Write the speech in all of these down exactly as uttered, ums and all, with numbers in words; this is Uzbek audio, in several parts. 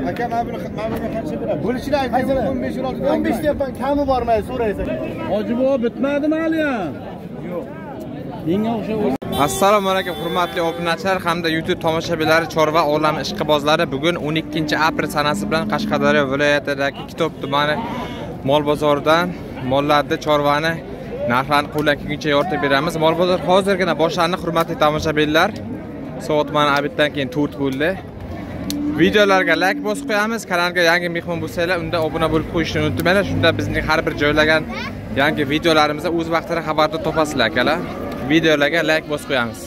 aka mana buni mana buni qancha beradi? Bo'lishini aytdim o'n besh o'n olti. o'n besh deyapman, kami bormaydi, so'raysan. Hojibo bitmadimi hali ham? Yo'q. Menga o'xshab. Assalomu alaykum hurmatli obunachilar hamda YouTube tomoshabinlari, chorva olami ishqibozlari. Bugun o'n ikkinchi aprel sanasi bilan Qashqadaryo viloyatidagi Kitob tumani mol bozoridan mollarni chorvani narxlarini qo'llanguncha yoritib beramiz. Mol bozor hozirgina boshlandi hurmatli tomoshabinlar. Soat mana abitdan keyin to'rt bo'ldi. Videolarga like bosib qo'yamiz. Kanalga yangi mehmon bo'lsanglar, unda obuna bo'lib qo'yishni unutmanglar. Shunda bizning har bir joylagan yangi videolarimizda o'z vaqtida xabarda topasizlar akalar. Videolarga like bosib qo'yamiz.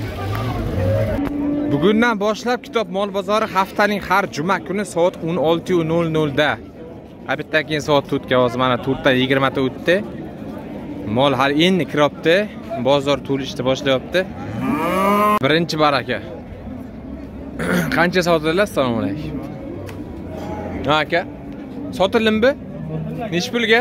Bugundan boshlab Kitob mol bozori haftaning har juma kuni soat o'n olti nol nol da. Abitdan keyin soat to'rtga hozir mana to'rtdan yigirma ta o'tdi. Mol har endi kiryapti. Bozor to'lishni boshlayapti. Birinchi baraka. Qancha sotildilar? Assalomu alaykum. Ha aka. Sotildimi? Nech pulga?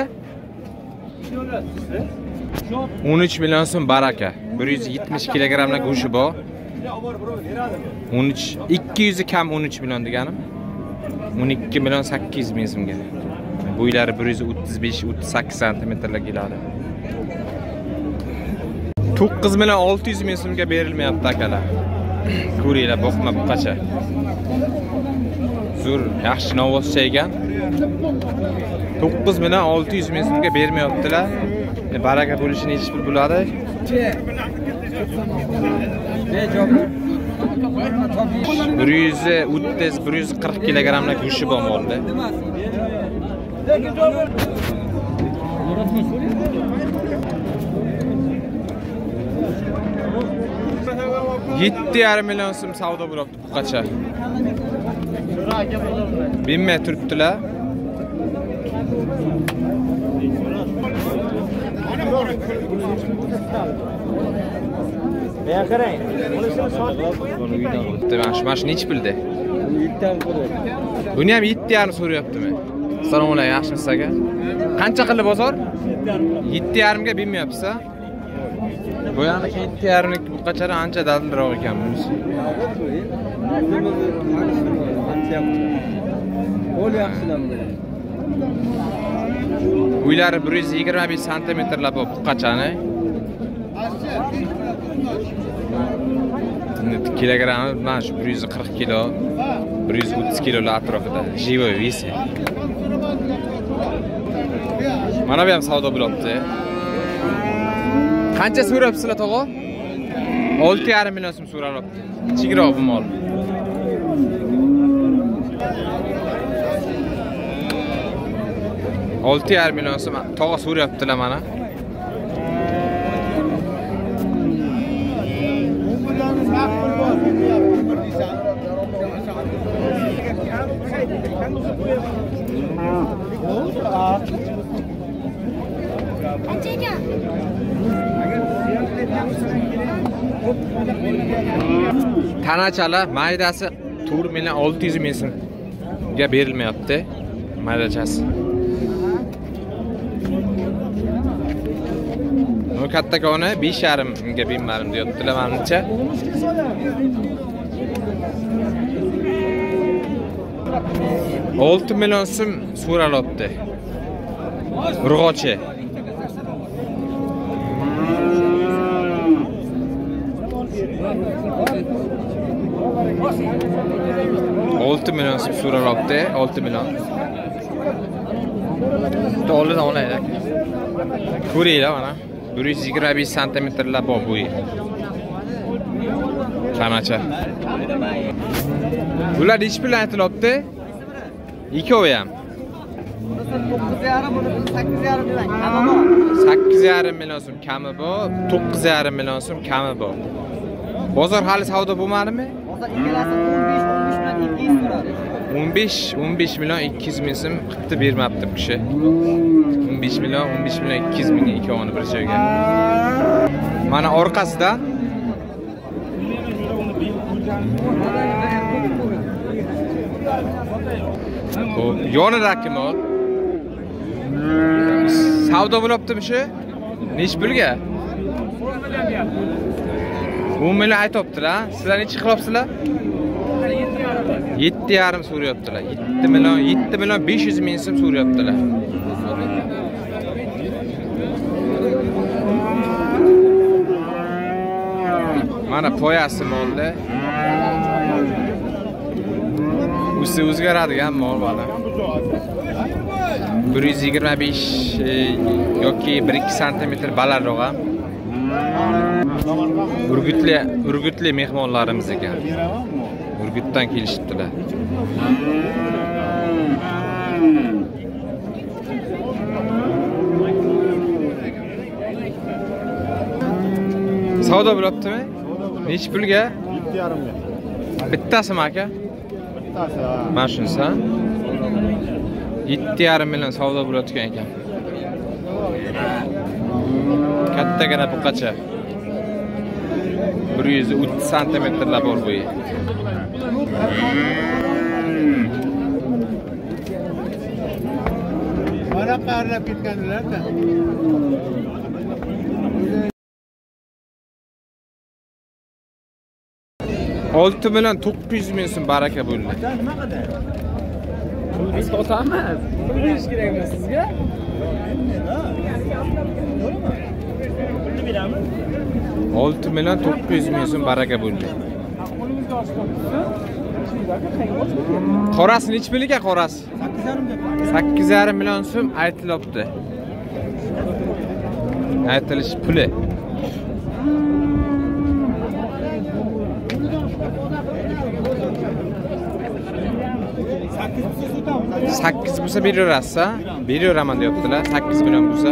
o'n uch million so'm baraka. bir yuz yetmish kilogrammlik go'shi bor. o'n uch ikki yuz kam o'n uch million deganim. o'n ikki million sakkiz yuz ming so'mga. Bo'ylari bir yuz o'ttiz besh o'ttiz sakkiz santimetrga keladi. to'qqiz million olti yuz ming so'mga berilmayapti akalar. Ko'ringlar, boqma buqacha. Zo'r, yaxshi novvoscha ekan. to'qqiz million olti yuz ming so'mga bermayaptilar. Baraka bo'lishini hech pul bo'ladi. bir yuz o'ttiz bir yuz qirq kilogrammlik go'shi bor molda. yetti yarim million so'm savdo bo'lyapti buqacha. Bilmay turibdilar. Ya qarang. Mana shu nech pulda? Buni ham yetti yarim so'rayaptimi? Assalomu alaykum, yaxshimisiz aka? Qancha qildi bozor? yetti yarim ga bilmayapsiz-a? Bu yana yetti yarim lik buqachalar ancha dadilroq ekan bunisi. Qo'l yaxshilanmi? Uylari bir yuz yigirma besh santimetrlar bor buqachani. Kilogrammi mana shu bir yuz qirq kilo, bir yuz o'ttiz kilolar atrofida. Живой весе. Mana bu ham savdo bo'lyapti. Qancha so'rayapsizlar tog'a? olti yarim million so'm so'ralyapti. Kichikroq bu mol. olti yarim million so'm tog'a so'rayaptilar mana. Tanachalar maydasi to'rt million olti yuz ming so'mga berilmayapti. Maydachasi. Bu kattakoni besh yarim mingga bermadim deyaptilar menimcha. olti million so'm so'ralyapti. Urg'ochi. olti million so'm so'ralyapti, olti million. To'g'ri olaylik. Ko'ringlar mana. bir yuz yigirma besh santimetrlar bor bo'yi. Qanacha. Bular nech pul aytilyapti? Ikkovi ham. sakkiz yarim million so'm kami bor, to'qqiz yarim million so'm kami bor. Bozor hali savdo bo'lmadimi? Hozir ikkalasi o'n besh o'n besh million ikki yuz ming o'n besh o'n besh million ikki yuz ming so'm qilib bermabdi bu kishi. o'n besh million o'n besh million ikki yuz ming ikkovini bir joyga. Mana orqasidan Xo'p, yonidagi mol. Savdo bo'lyaptimi shu? Nech pulga? o'n million aytibdilar. Sizlar necha qilyapsizlar? yetti yarim so'rayaptilar. yetti million, yetti million besh yuz ming so'm so'rayaptilar. Mana poyasi molda. Usi o'zgaradigan mol mana. bir yuz yigirma besh yoki bir ikki santimetr balandroq ham. Urgutli, Urgutli mehmonlarimiz ekan. Urgutdan kelishibdilar. Savdo bo'lyaptimi? Necha pulga? yetti yarim ming. Bittasimi aka? Bittasi. Mana shunisi. yetti yarim million savdo bo'layotgan ekan. Kattagina buqacha. bir yuz o'ttiz santimetrlar bor bo'yi. Mana qarlab ketganlar-da. olti million to'qqiz yuz ming so'm baraka bo'ldi. Nima qildi? Biz sotamiz. Pul berish kerakmi sizga? Pulni beramiz. olti million to'qqiz yuz ming so'm baraka bo'ldi. Qorasi necha pulga qorasi? sakkiz yarim million so'm aytilyapti. Aytilish puli. sakkiz bo'lsa beraverasiz-a? Beraveraman deyaptilar. sakkiz million bo'lsa.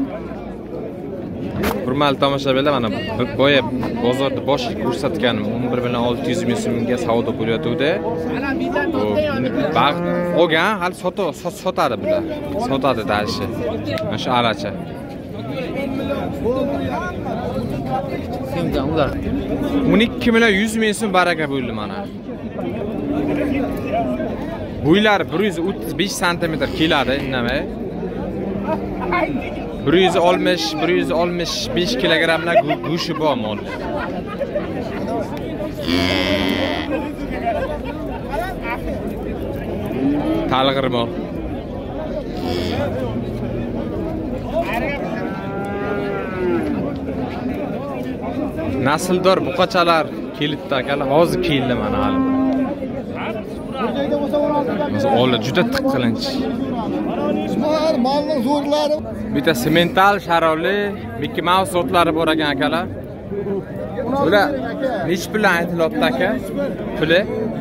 Hurmatli tomoshabinlar, mana boya bozorda bosh ko'rsatganim o'n bir million olti yuz ming so'mga savdo bo'layotgandi. Baxt olgan, hali sotadi bular. Sotadi dalishi. Mana shu alacha. o'n ikki million yuz ming so'm baraka bo'ldi mana. Bo'ylar bir yuz o'ttiz besh santimetr keladi, indamay. bir yuz oltmish bir yuz oltmish besh kilogrammlar go'shi bor mol. Talg'ir mol. Nasldor buqachalar kelibdi akalar. Hozir keldi mana hali. Ola juda tiqilinch. Molning zo'rlari. Bitta semental sharoli Mickey Mouse sotlari bor ekan akalar. Bular nech pul aytilyapti aka? Puli?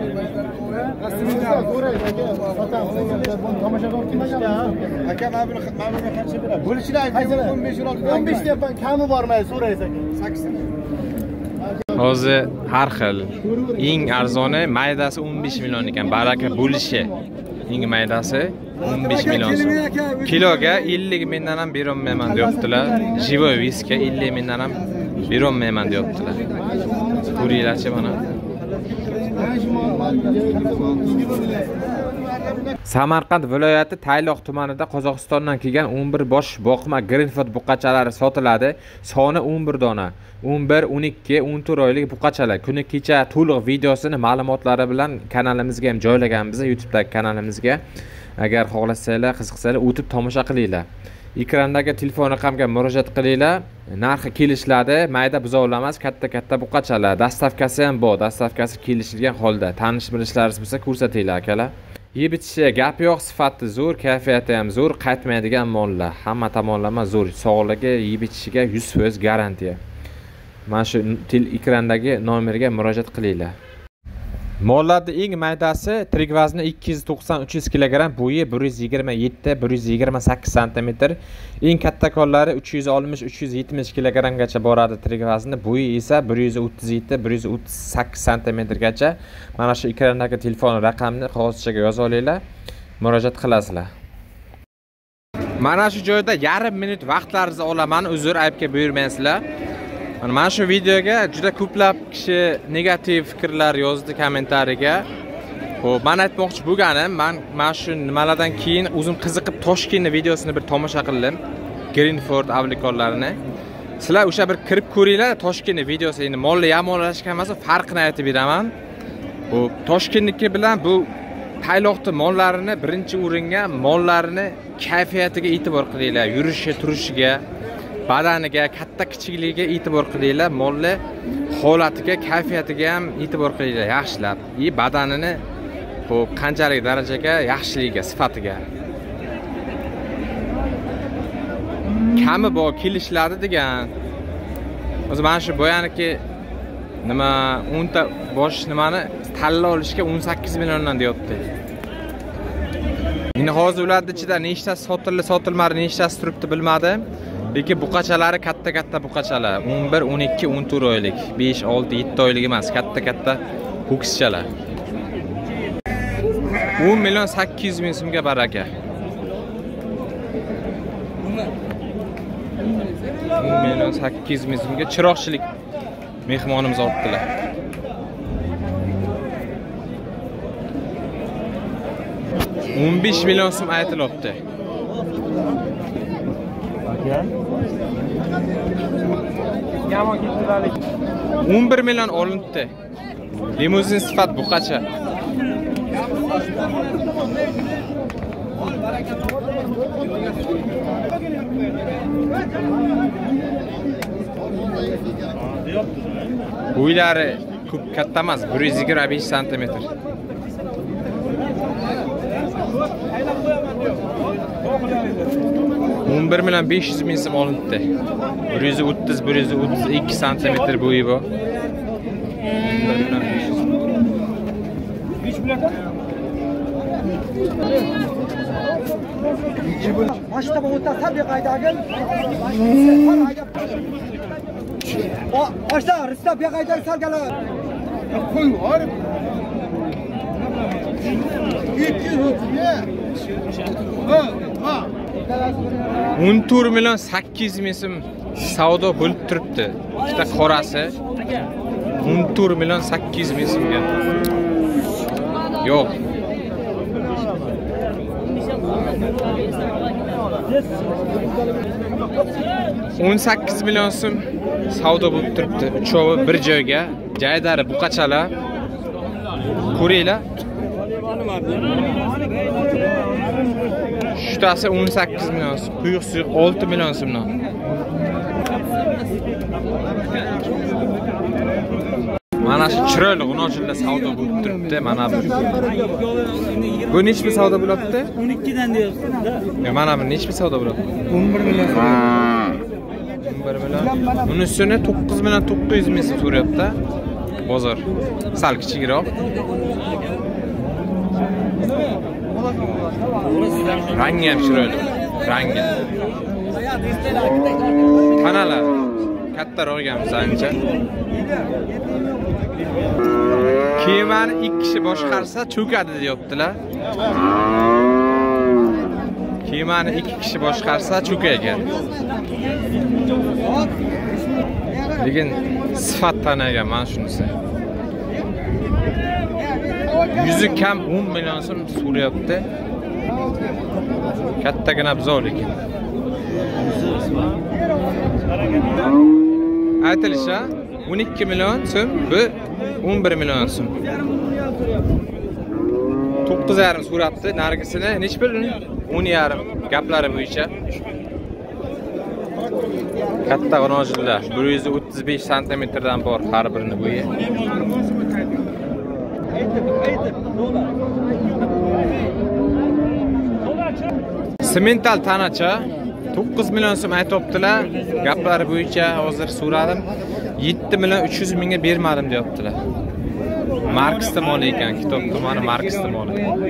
Aka mana buni mana buni qancha beradi? Bo'lishini aytdim o'n besh o'n olti. o'n besh deyapman, kami bormay so'raysiz aka. sakkiz. Hozir har xil. Eng arzoni maydasi o'n besh million ekan. Baraka bo'lishi. Eng maydasi o'n besh million. Kiloga ellik mingdan ham berolmayman deyaptilar. Jivoy viski ellik mingdan ham berolmayman deyaptilar. Ko'ringlarchi mana. Samarqand viloyati Tayloq tumanida Qozog'istondan kelgan o'n bir bosh boqma Greenford buqachalari sotiladi. Soni o'n bir dona. o'n bir, o'n ikki, o'n to'rt oylik buqachalar. Kuni kecha to'liq videosini ma'lumotlari bilan kanalimizga ham joylaganmiz, YouTube'dagi kanalimizga. Agar xohlasanglar, qiziqsanglar o'tib tomosha qilinglar. Ekrandagi telefon raqamga murojaat qilinglar. Narxi kelishiladi. Mayda buzoqlar emas, katta-katta buqachalar. Dastavkasi ham bor. Dastavkasi kelishilgan holda. Tanish bilishlaringiz bo'lsa ko'rsatinglar akalar. Yeb ichishi gap yo'q, sifati zo'r, kayfiyati ham zo'r, qaytmaydigan mollar. Hamma tomonlama zo'r. Sog'ligi, yeb ichishiga yuz foiz garantiya. Mana shu ekrandagi nomerga murojaat qilinglar. Mollarning eng maydasi tirik vazni ikki yuz to'qson uch yuz kilogramm, bo'yi bir yuz yigirma yetti bir yuz yigirma sakkiz santimetr. Eng kattakonlari uch yuz oltmish uch yuz yetmish kilogrammgacha boradi tirik vazni, bo'yi esa bir yuz o'ttiz yetti bir yuz o'ttiz sakkiz santimetrgacha. Mana shu ekrandagi telefon raqamini qog'ozchaga yozib olinglar, murojaat qilasizlar. Mana shu joyda yarim minut vaqtlaringizni olaman, uzr, aybga buyurmaysizlar. Mana shu videoga juda ko'plab kishi negativ fikrlar yozdi kommentariyaga. Xo'p, men aytmoqchi bo'lganim, men mana shu nimalardan keyin o'zim qiziqib Toshkentni videosini bir tomosha qildim. Greenford avlikonlarini. Sizlar o'sha bir kirib ko'ringlar, Toshkentni videosi endi molli yamonlashgan emas, farqini aytib beraman. Bu Toshkentniki bilan bu Tayloqning mollarini birinchi o'ringa mollarini kayfiyatiga e'tibor qilinglar, yurishi, turishiga, badaniga, katta kichikligiga e'tibor qilinglar, mollar holatiga, kayfiyatiga ham e'tibor qilinglar, yaxshilab. И badanini bu qanchalik darajaga, yaxshiligiga, sifatiga. Kami bu kelishiladi degan. O'zi mana shu boyaniki nima o'n ta bosh nimani tanlab olishga o'n sakkiz milliondan deyapti. Endi hozir ularning ichida nechtasi sotildi, sotilmadi, nechtasi turibdi bilmadim. Lekin buqachalari katta-katta buqachalar, o'n bir, o'n ikki, o'n to'rt oylik, besh, olti, yetti oylik emas, katta-katta ho'kizchalar. o'n million sakkiz yuz ming so'mga baraka. o'n million sakkiz yuz ming so'mga chiroqchilik mehmonimiz olibdilar. o'n besh million so'm aytilyapti. o'n bir million olindi. Limuzin sifat buqacha. Bo'ylari ko'p katta emas, bir yuz yigirma besh santimetr. o'n bir million besh yuz ming so'm olindi. bir yuz o'ttiz bir yuz o'ttiz ikki santimetr bo'yi bu. Başta bu tabii kaydagın. O başta Rısta bir kaydag salgalar. Koy var. iki yüz otuz ya. Ha, ha. o'n to'rt million sakkiz yuz ming so'm savdo bo'lib turibdi. Ikkita qorasi o'n to'rt million sakkiz yuz ming so'mga. Yo'q. o'n sakkiz million so'm savdo bo'lib turibdi. Uchovi bir joyga, jaydari buqachalar. Ko'ringlar. Shtasi o'n sakkiz million so'm, quyuq suyuq olti million so'mdan. Mana shu chiroyli g'unojillar savdo bo'lib turibdi, mana bu. Bu nechta savdo bo'lyapti? o'n ikki dan deyapsiz-da. Yo, mana bu nechta savdo bo'lyapti? o'n bir million. o'n bir million. Unisini to'qqiz million to'qqiz yuz ming so'm so'rayapti. Bozor sal kichikroq. Rangi ham chiroyli. Rangi. Tanalar kattaroq ekanmiz ancha. Kemani ikki kishi boshqarsa cho'kadi deyaptilar. Kemani ikki kishi boshqarsa cho'kaygan. Lekin sifat tanagan mana shunisi. Yuzi kam o'n million so'm so'rayapti. Kattagina buzov lekin. Aytilisha o'n ikki million so'm, bu o'n bir million so'm. to'qqiz yarim so'rabdi, narigisini nech pul? o'n yarim gaplari bo'yicha. Katta g'unojillar, bir yuz o'ttiz besh santimetrdan bor har birini bo'yi. Semental tanacha to'qqiz million so'm aytibdilar. Gaplari bo'yicha hozir so'radim. yetti million uch yuz mingga bermadim deyaptilar. Marksda mol ekan, kitob tomoni Marksda mol.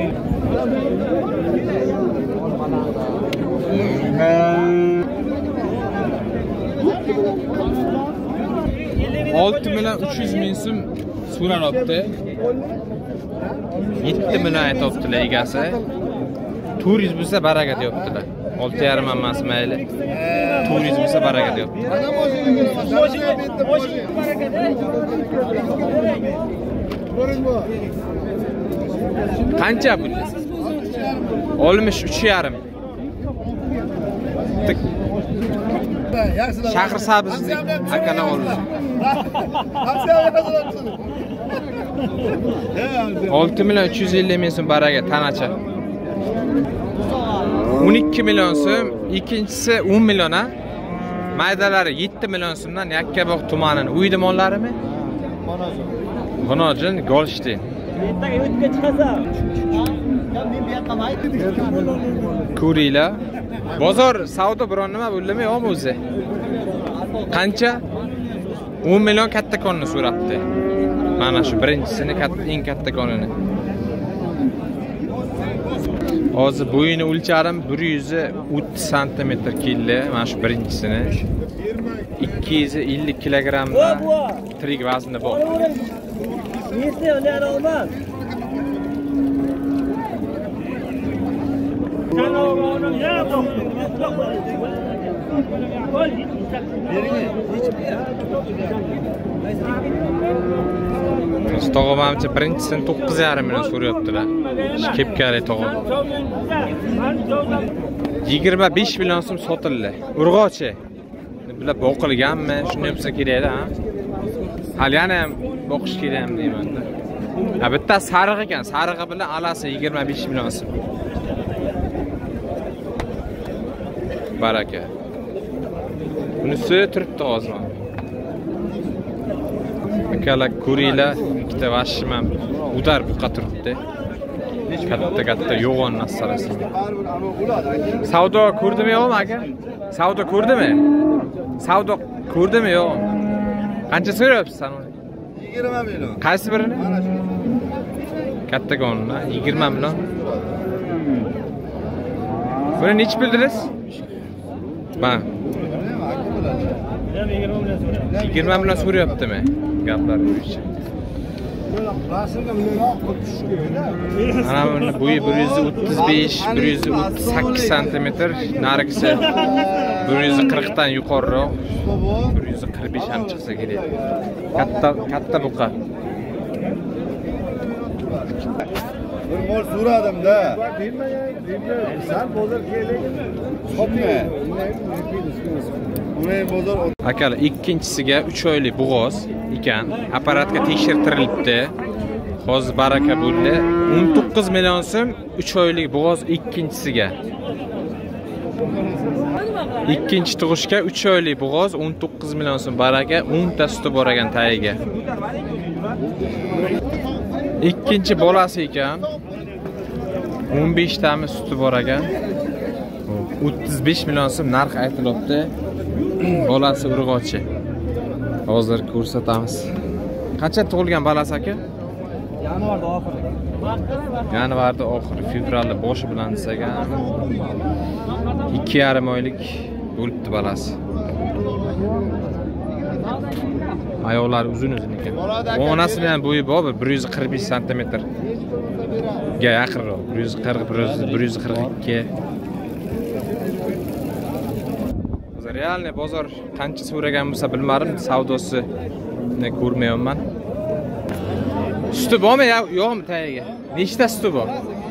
olti million uch yuz ming so'm so'ralibdi. yetti million aytibdilar egasi. to'rt yuz bo'lsa baraka deyaptilar. olti yarim emas mayli. to'rt yuz bo'lsa baraka deyaptilar. Qancha bu? oltmish uch yarim. Shahar sabzini akalar oldi. olti million uch yuz ellik ming so'm baraga tanacha. o'n ikki million so'm, ikkinchisi o'n million ha. Maydalari yetti million so'mdan Yakkabog' tumanining uydi mollarimi? G'unojin, Golshtin. Ertaga o'tga chiqasan. Kurila. Bozor savdo biron nima bo'ldimi yo'qmi o'zi? Qancha? o'n million kattakonni so'rabdi. Mana shu birinchisini, eng kattakonini. Hozir bo'yini o'lcharim bir yuz o'ttiz santimetr keldi. Mana shu birinchisini. ikki yuz ellik kilogrammda tirik vazni bor. Nesi ular olmaz. Tog'amcha birinchisini to'qqiz yarim million so'rayaptilar. Kepkali tog'am. yigirma besh million so'm sotildi. Urg'ochi. Bular boqilganmi? Shunday bo'lsa kerak-da, ha. Hali yana ham boqish kerak ham deyman-da. Ha, bitta sariq ekan, sarig'i bilan alasi yigirma besh million so'm. Baraka. Bunisi turibdi hozir. Akala kurila ikkita vashim ham udar buqa turibdi. Katta katta yo'g'on nasarasi. Savdo ko'rdimi yo'qmi aka? Savdo ko'rdimi? Savdo ko'rdimi yo'q? Qancha so'rayapsiz sen uni? yigirma million. Qaysi birini? Kattakonni yigirma million. Buni nech bildingiz? Ba. yigirma million so'rayaptimi? Gaplar bo'yicha. Ana buni bo'yi bir yuz o'ttiz besh, bir yuz o'ttiz sakkiz santimetr, narigisi bir yuz qirq dan yuqoriroq, bir yuz qirq besh ham chiqsa kerak. Katta katta buqa. Bir mol so'radim-da. Sen bozor kerakmi? Qopma. Uni bozor. Akalar, ikkinchisiga uch oylik bo'g'oz ekan, apparatga tekshirtirilibdi. Hozir baraka bo'ldi. o'n to'qqiz million so'm uch oylik bo'g'oz ikkinchisiga. Ikkinchi tug'ishga uch oylik bo'g'oz o'n to'qqiz million so'm baraka, o'n ta suti bor ekan tayiga. Ikkinchi bolasi ekan. o'n besh tami suti bor ekan. o'ttiz besh million so'm narx aytilyapti. Bolasi urg'ochi. Hozir ko'rsatamiz. Qancha tug'ilgan bolasi aka? Yanvarda oxiri. Yanvarda oxiri, fevralda boshi bilan desagan ikki yarim oylik bo'libdi bolasi. Ayoqlari uzun-uzun ekan. Onasini ham bo'yi bor, bir yuz qirq besh santimetr ga yaqinroq. bir yuz qirq, bir yuz qirq ikki. Hozir realniy bozor qancha so'ragan bo'lsa bilmadim, savdosini ko'rmayapman. Suti bormi yo'qmi tayiga? Nechta suti bor?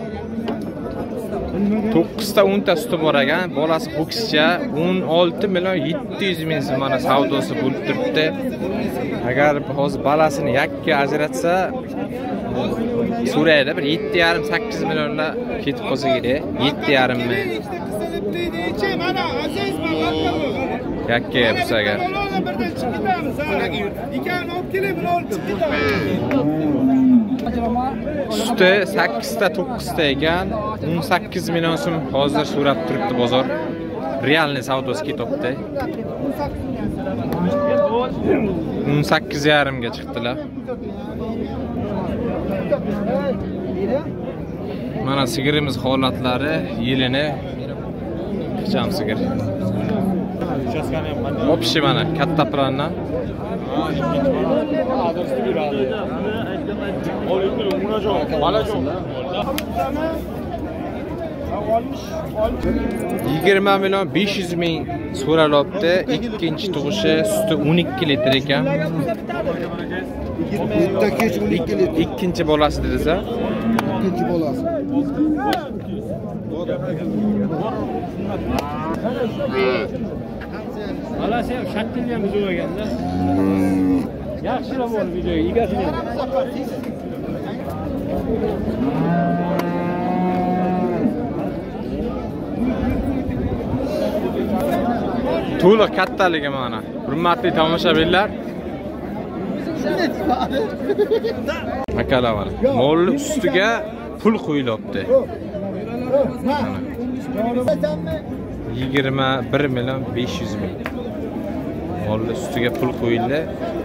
to'qqiz ta o'n ta suti bor ekan. Bolasi ho'kizcha o'n olti million yetti yuz ming so'm mana savdosi bo'lib turibdi. Agar hozir bolasini yakka ajratsa, so'raydi bir yetti yarim sakkiz millionda ketib qolsa kerak. yetti yarim ming. Yakka bo'lsa agar. Suti sakkiz ta to'qqiz ta ekan, o'n sakkiz million so'm hozir so'rab turibdi bozor. Realniy savdosi ketyapti. o'n sakkiz yarim ga chiqdilar. Mana sigirimiz holatlari, yilini qicham sigir. Opshi mana katta plandan. yigirma million besh yuz ming so'ralyapti. Ikkinchi tug'ishi, suti o'n ikki litr ekan. Ikkinchi bolasi dediz-a? Ikkinchi bolasi. Bolasi ham shaklini ham buzib olganda. Yaxshiroq bo'ldi videoga, egasini. To'liq kattaligi mana. Hurmatli tomoshabinlar. Akalar, mol ustiga pul qo'yilibdi. yigirma bir million besh yuz ming. Mol ustiga pul qo'yildi.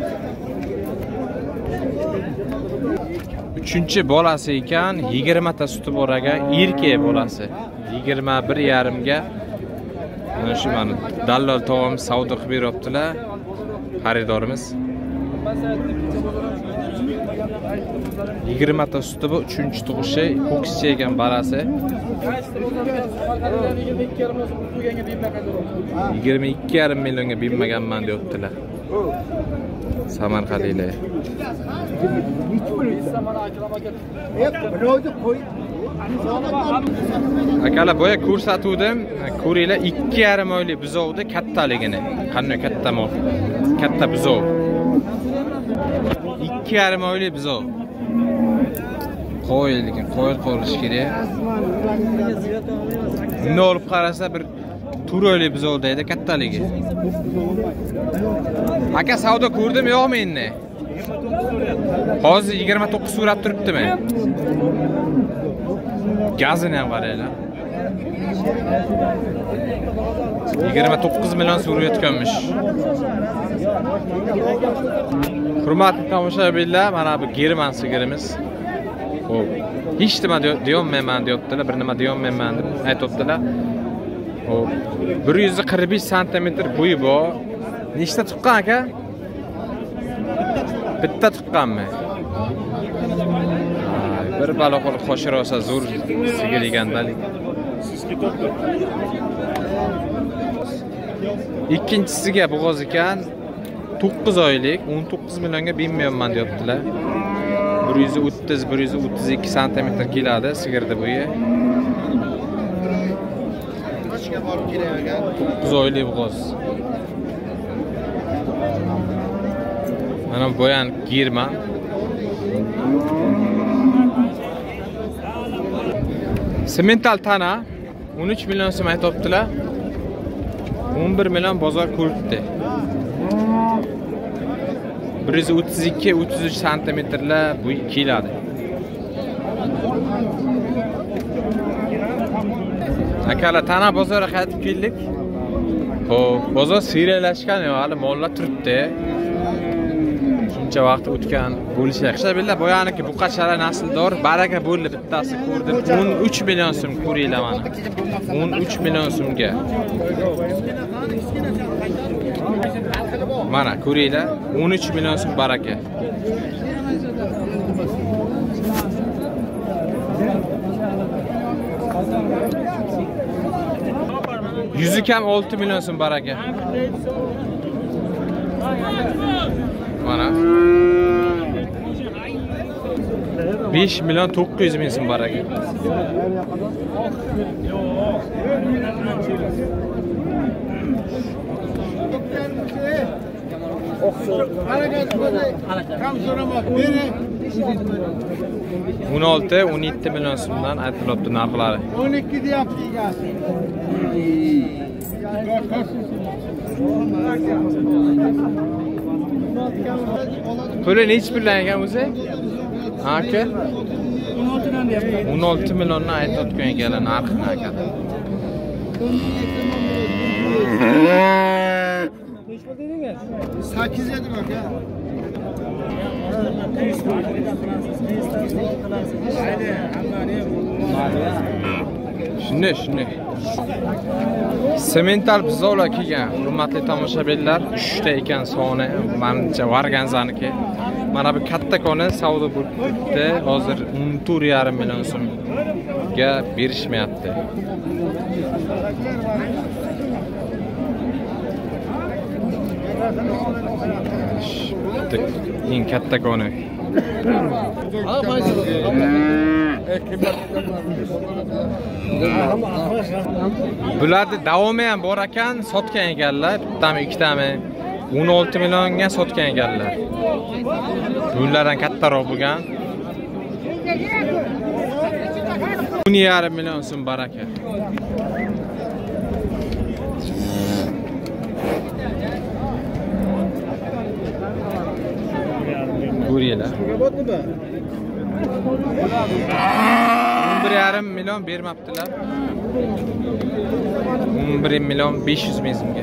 Uchinchi bolasi ekan, yigirma ta suti bor ekan, erkak bolasi. yigirma bir yarim ga mana shu mana dallol tog'am savdo qilib beryaptilar. Xaridorimiz. yigirma ta suti bu uchinchi tug'ishi, ho'kizcha ekan balasi. yigirma ikki yarim millionga bermaganman deyaptilar. Samarqandliklar. Akalar boya ko'rsatuvdim. Ko'ringlar, ikki yarim oylik buzovni kattaligini. Qanday katta mol. Katta buzov. ikki yarim oylik buzov. Qo'y lekin qo'y qo'rish kerak. Buni olib qarasa bir to'rt oylik buzov deydi kattaligi. Aka savdo ko'rdim yo'qmi endi? Hozir yigirma to'qqiz so'rab turibdimi? Gazini ham qaranglar. yigirma to'qqiz million so'rayotganmish. Hurmatli tomoshabinlar, mana bu German sigirimiz. Xo'p, hech nima deyolmayman deyaptilar, bir nima deyolmayman deb aytibdilar. Xo'p, bir yuz qirq besh santimetr bo'yi bor. Nechta tuqqan aka? Bitta tuqqanmi? Bir balo qilib qo'shira olsa zo'r sigir egandalik. Ikkinchisiga bo'g'oz ekan, to'qqiz oylik, o'n to'qqiz millionga bermayman deyaptilar. bir yuz o'ttiz bir yuz o'ttiz ikki santimetr keladi sigirni bo'yi. to'qqiz oylik bo'g'oz. Mana boyan German. Semental tana o'n uch million so'm aytibdilar. o'n bir million bozor ko'ribdi. bir yuz o'ttiz ikki o'ttiz uch santimetrlar bo'y keladi. Akalar, tana bozorga qaytib keldik. Xo'p, bozor serialashgan, hali mollar turibdi. Shuncha vaqt o'tgan bo'lishlar. Tomoshabinlar, boyaniki buqachalar nasldor, baraka bo'ldi bittasi ko'rdim. o'n uch million so'm ko'ringlar mana. o'n uch million so'mga. Mana ko'ringlar, o'n uch million so'm baraka. Yuzi kam olti million so'm baraka. Mana besh million to'qqiz yuz ming so'm baraka. o'n olti o'n yetti million so'mdan aytilibdi narxlari. o'n ikki deyapti ekan. Puli nechi puldan ekan o'zi? Ha aka? o'n olti dan deyapti. o'n olti milliondan aytayotgan ekanlar narxini aka. sakkiz dedim aka. Shunday, shunday. Semental buzovlar kelgan. Hurmatli tomoshabinlar, uchta ekan soni, menimcha Varganzaniki. Mana bu katta koni savdo bo'libdi. Hozir o'n to'rt yarim million so'mga berishmayapti. Eng katta koni. Bularni davomi ham bor ekan, sotgan ekanlar. Bittami, ikkitami o'n olti millionga sotgan ekanlar. Bunlardan kattaroq bo'lgan. o'n yarim million so'm baraka. Ko'ringlar. o'n bir yarim million bermabdilar. o'n bir million besh yuz ming so'mga.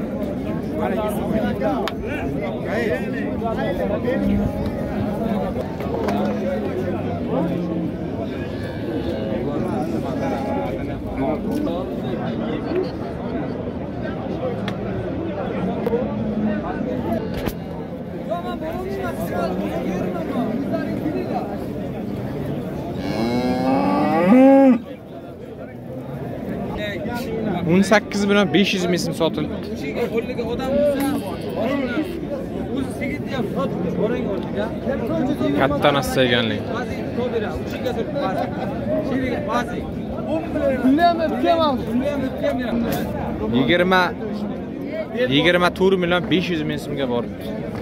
o'n sakkiz million besh yuz ming so'm sotildi. Katta narsa ekanlik. yigirma yigirma to'rt million besh yuz ming so'mga boribdi.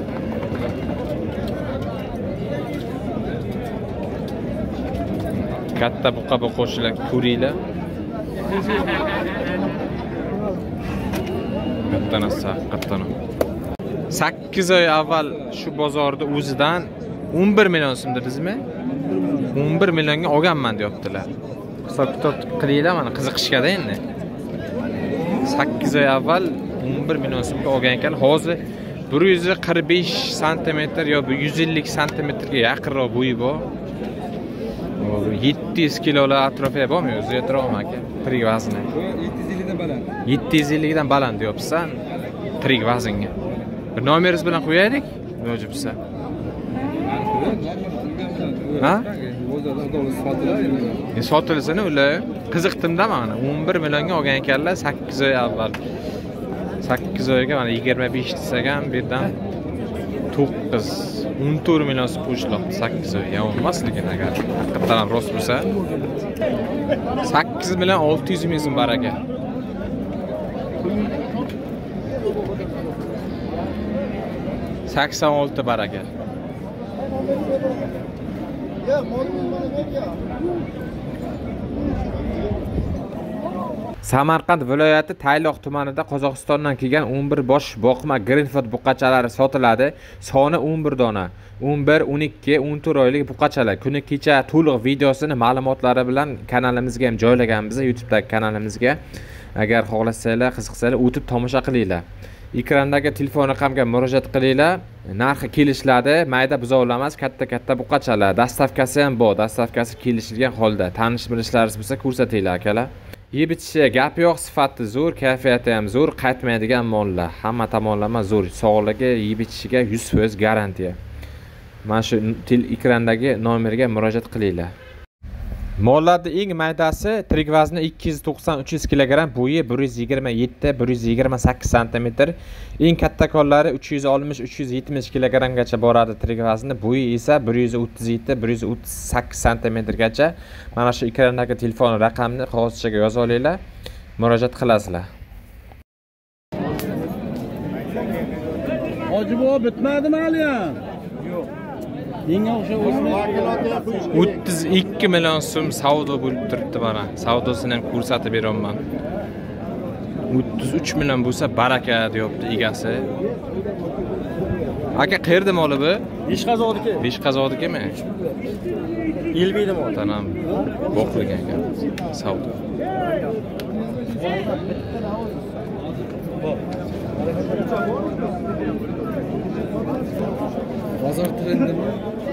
Katta buqa qo'shilar ko'ringlar. Katta narsa, katta. sakkiz oy avval shu bozorda o'zidan o'n bir million so'm dedingizmi? o'n bir millionga olganman deyaptilar. Hisob kitob qilinglar, mana qiziqishgada endi. sakkiz oy avval o'n bir million so'mga olgan ekan. Hozir bir yuz qirq besh santimetr yo yuz ellik santimetrga yaqinroq bo'yi bor. yetti yuz kilolar atrofiga bormi? O'zi aytiraman aka. Tirik vazni. yetti yuz ellik dan baland deyapsan. Tirik vaznga. Bir nomeringiz bilan qo'yaylik, iloji bo'lsa. Ha? Sotilsini ular qiziqdimda mana o'n bir millionga olgan ekanlar sakkiz oy avval. sakkiz oyga mana yigirma besh desagan birdan to'qqiz o'n to'rt million so'm qo'shiladi sakkiz oy. Ya olmas lekin agar haqiqatan ham rost bo'lsa sakkiz million olti yuz ming so'm baraka. sakson olti baraka. Samarqand viloyati Tayloq tumanida Qozog'istondan kelgan o'n bir bosh boqma Greenfield buqachalari sotiladi. Soni o'n bir dona. o'n bir, o'n ikki, o'n to'rt oylik buqachalar. Kuni kecha to'liq videosini ma'lumotlari bilan kanalimizga ham joylaganmiz, YouTube'dagi kanalimizga. Agar xohlasanglar, qiziqsanglar o'tib tomosha qilinglar. Ekrandagi telefon raqamga murojaat qilinglar. Narxi kelishiladi. Mayda buzoqlar emas, katta-katta buqachalar. Dastavkasi ham bor. Dastavkasi kelishilgan holda. Tanish bilishlaringiz bo'lsa ko'rsatinglar akalar. Yeb ichishi gap yo'q, sifati zo'r, kayfiyati ham zo'r, qaytmaydigan mollar. Hamma tomonlama zo'r. Sog'ligi, yeb ichishiga yuz foiz garantiya. Mana shu ekrandagi nomerga murojaat qilinglar. Mollarning eng maydasi tirik vazni ikki yuz to'qson uch yuz kilogramm, bo'yi bir yuz yigirma yetti bir yuz yigirma sakkiz santimetr. Eng kattakonlari uch yuz oltmish uch yuz yetmish kilogrammgacha boradi tirik vazni, bo'yi esa bir yuz o'ttiz yetti bir yuz o'ttiz sakkiz santimetrgacha. Mana shu ekrandagi telefon raqamini qog'ozchaga yozib olinglar, murojaat qilasizlar. Hoji bu bitmadimi hali ham? Yo'q. Menga o'sha o'ttiz ikki million so'm savdo bo'lib turibdi mana. Savdosini ham ko'rsatib beraman. o'ttiz uch million bo'lsa baraka deyapti egasi. Aka qayerda moli bu? Beshqazodiki. Beshqazodikimi? Yelbiydi mol. Tanam boqilgan ekan. Savdo. bozor trendimi?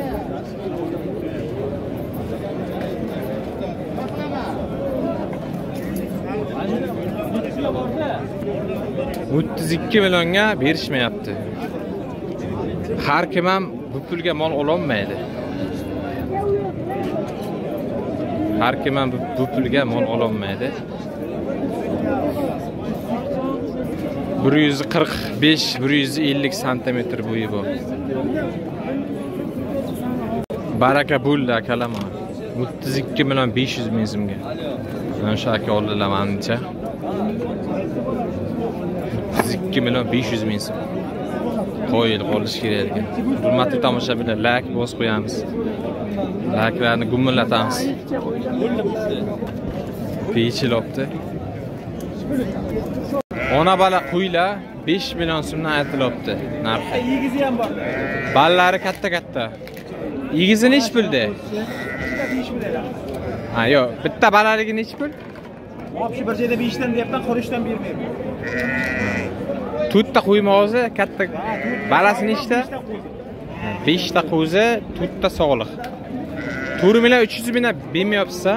o'ttiz ikki millionga berishmayapti. Har kim ham bu pulga mol ololmaydi. Har kim ham bu pulga mol ololmaydi. bir yuz qirq besh bir yuz ellik santimetr bo'yi bor. Baraka bo'ldi akalama. o'ttiz ikki million besh yuz ming so'mga. Mana shu aka oldilar menimcha. o'ttiz ikki million besh yuz ming so'm. qo'yilib qolish kerak ekan. Hurmatli tomoshabinlar, like bosib qo'yamiz. Like'larni gumillatamiz. Pechilopti. Ona bala qo'ylar besh million so'mdan aytilibdi narxi. Yigizi ham bor. Ballari katta-katta. Yigizi nech pulda? Ha, yo'q, bitta balaligi nech pul? Hop shu bir joyda besh dan deyapman, qurishdan bermayman. To'rtta qo'yma o'zi katta. Balasi nechta? besh ta qo'zi, to'rtta sog'liq. to'rt million uch yuz mingdan bermayapsiz-a?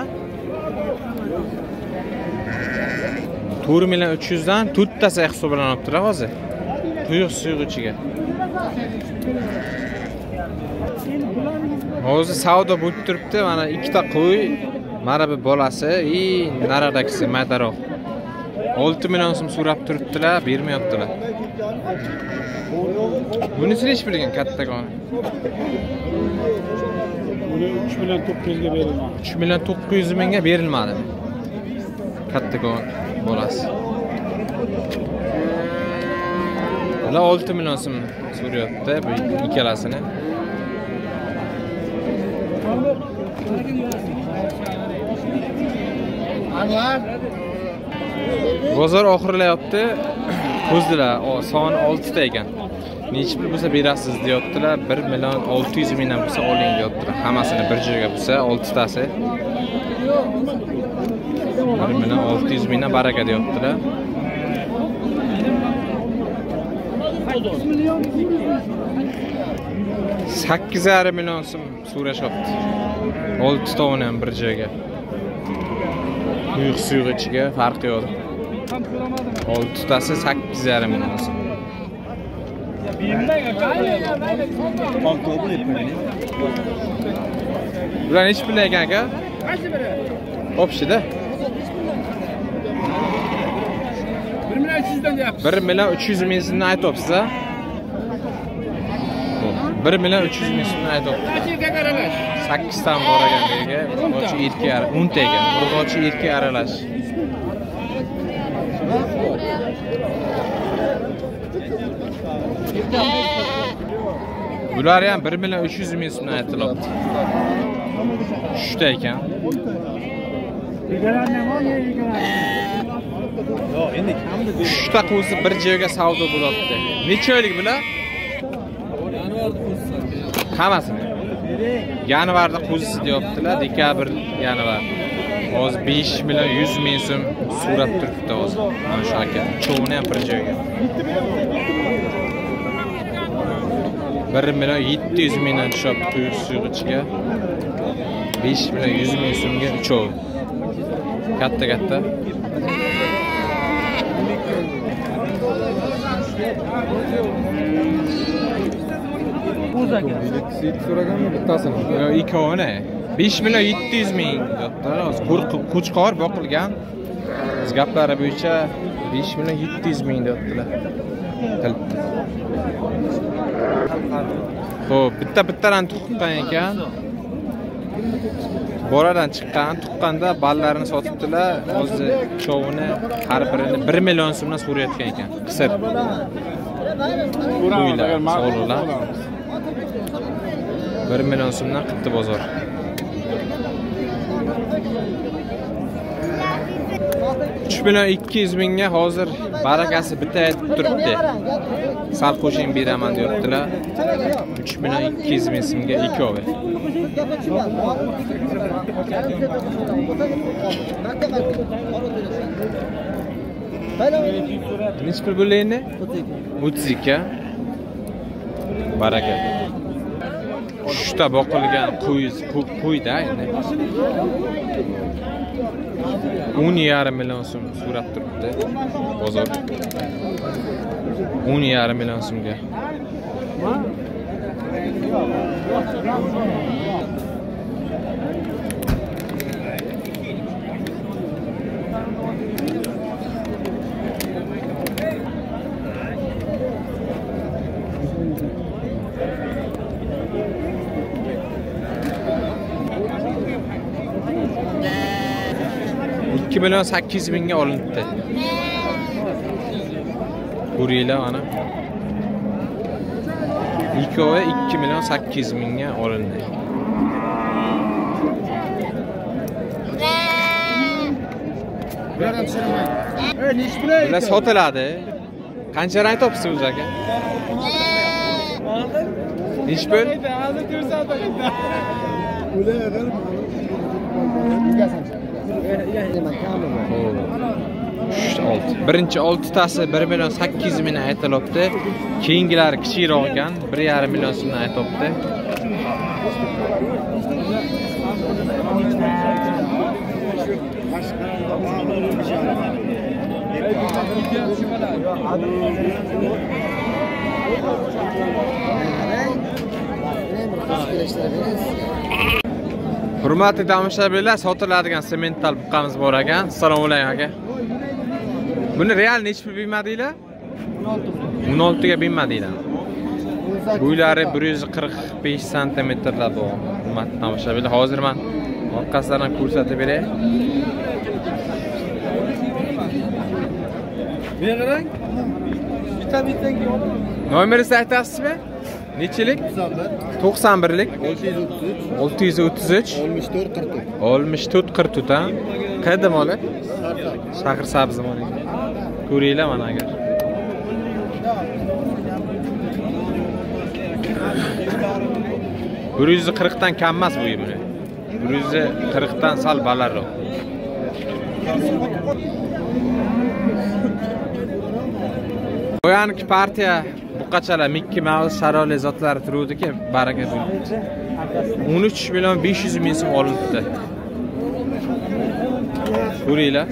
to'rt million uch yuz dan to'rttasi hisoblanib turadi hozir. Tuyuq suyug'ichiga. Hozir savdo bo'lib turibdi. Mana ikkita qo'y, mana bu bolasi, ey, naradagisi maydaroq. olti million so'm so'rab turibdilar, bermayaptilar. Bunisi nech bilgan kattakoni? Buni uch million to'qqiz yuzga berilmadi. uch million to'qqiz yuz mingga berilmadi. Kattakon bolasi. Ular olti million so'm so'rayapti bu ikkalasini. Bozor oxirlayapti. Ko'zdilar, son olti ta ekan. Necha pul bo'lsa berasiz deyaptilar. bir million olti yuz mingdan bo'lsa oling deyaptilar. Hammasini bir joyga bo'lsa olti tasi. bir million olti yuz mingdan baraka deyaptilar. sakkiz yarim million so'm so'rashyapti. olti tovini ham bir joyga. Quyuq suyuq ichiga farqi yo'q. olti tasi sakkiz yarim million so'm. Bular nech pul ekan aka? O'pshida. bir million uch yuz dan deyapsiz. bir million uch yuz ming so'mni aytyapsiz-a? bir million uch yuz ming so'mni aytyapti. sakkiz tan bor ekan yerga, urg'ochi erkak aralash, o'n ta ekan. Urg'ochi erkak aralash. Bular ham bir million uch yuz ming so'mdan aytilyapti. Uchta ekan. Uchta qo'zi bir joyga savdo bo'lyapti. Necha oylik bular? Hammasini. Yanvarda qo'zisi deyaptilar, dekabr, yanvar. Hozir besh million yuz ming so'm so'rab turibdi hozir. Mana shu aka, uchovini ham bir joyga. bir million yetti yuz mingdan tushyapti quyuq suyuq ichiga. besh million yuz ming so'mga uchov. Katta-katta. So'raganmi bittasini? Yo'q, ikkovini. besh million yetti yuz ming deyaptilar. Hozir qo'chqor boqilgan. Biz gaplari bo'yicha besh million yetti yuz ming deyaptilar. Xo'p, bitta-bittadan tuqqan ekan. Boradan chiqqan, tuqqanda ballarini sotibdilar. Hozir chovini har birini bir million so'mdan so'rayotgan ekan. Qisir. Qo'ylar, sog'liqlar. bir million so'mdan qildi bozor. uch million ikki yuz mingga hozir barakasi bitta aytib turibdi. Sal qo'shing beraman deyaptilar. uch million ikki yuz ming so'mga ikkovi. Nech pul bo'laydi? o'ttiz ikki. Baraka. Uchta boqilgan qo'y, qo'yda endi. o'n yarim million so'm so'rab turibdi bozor. o'n yarim million so'mga. ikki million sakkiz yuz mingga olindi. Ko'ringlar ana. ikkovi ikki million sakkiz yuz mingga olindi. Bulardan tushiraman. Ey, nechi pul? Bular sotiladi. Qancha rang topsiz o'zi aka? Nechi pul? Birinchi oltitasi bir million sakkiz yuz ming aytilyapti. Keyingilari kichikroq ekan, bir yarim million so'mdan aytibdi. Hurmatli tomoshabinlar, sotiladigan semental buqamiz bor ekan. Assalomu alaykum aka. Buni real nechi pul bilmadinglar? o'n olti ga bilmadinglar. Bo'ylari bir yuz qirq besh santimetrlar bu. Hurmatli tomoshabinlar, hozir men orqasidan ko'rsatib beray. Berang. Bitta bittangi olaman. Nomeringizni aytasizmi? Nechilik? to'qson birlik olti yuz o'ttiz uch oltmish to'rt qirq to'rt ha? Qayerda moli? Shahar Sabzi moli. Ko'ringlar mana agar. bir yuz qirq dan kam emas bu yemini. bir yuz qirq dan sal balandroq. Qo'yanki partiya buqachalar Mickey Mouse Sharoli zotlari turuvdiki, baraka bo'libdi. o'n uch million besh yuz ming so'm olibdi. Ko'ringlar.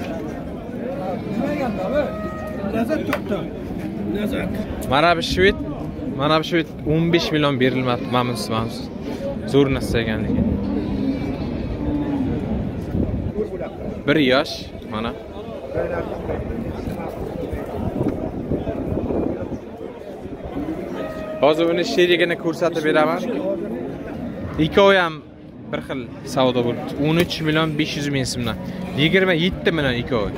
Mana bu shved, mana bu shved o'n besh million berilmadi. Mamnunsiz, mamnunsiz. Zo'r narsa ekanligi. bir yosh mana. Hozir uni sherigini ko'rsatib beraman. Ikkovi ham bir xil savdo bo'libdi. o'n uch million besh yuz ming so'mdan. yigirma yetti million ikkovi.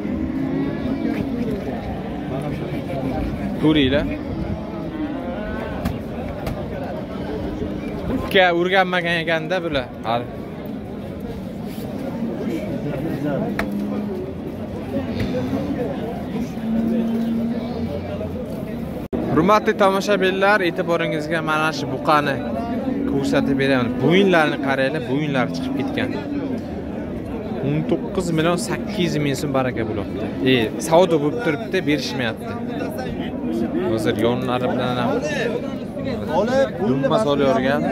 Ko'ringlar. Ukka o'rganmagan ekanda bular. Hali. Hurmatli tomoshabinlar, e'tiboringizga mana shu buqani ko'rsatib beraman. Bo'yinlarini qaranglar, bo'yinlari chiqib ketgan. o'n to'qqiz million sakkiz yuz ming so'm baraka bo'lyapti. E, savdo bo'lib turibdi, berishmayapti. Hozir yonlari bilan ham dumma solyapgan.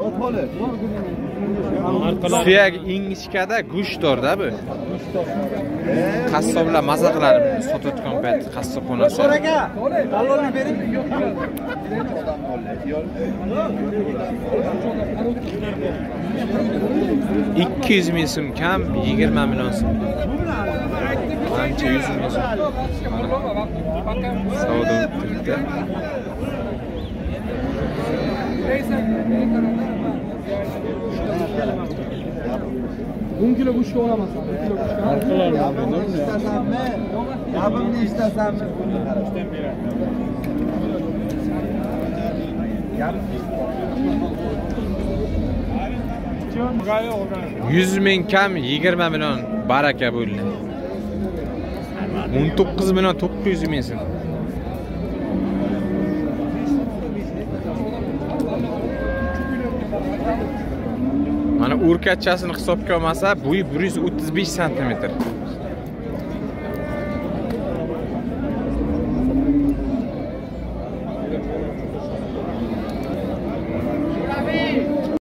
Suyak ingichkada go'shtdorda bu. Qassoblar maza qiladi sotayotgan payt qassobxonasi. So'ra aka, dallolni bering. ikki yuz ming so'm kam, yigirma million so'm. Ancha yuz ming so'm. Savdo o'tdi. o'n kilo go'sht olaman. o'n kilo go'sht. İstasammi? Gapimni istasammi? yuz ming kam, yigirma million baraka bo'ldi. o'n to'qqiz million to'qqiz yuz ming so'm. Mana o'rkachasini hisobga olmasa, bo'yi bir yuz o'ttiz besh santimetr.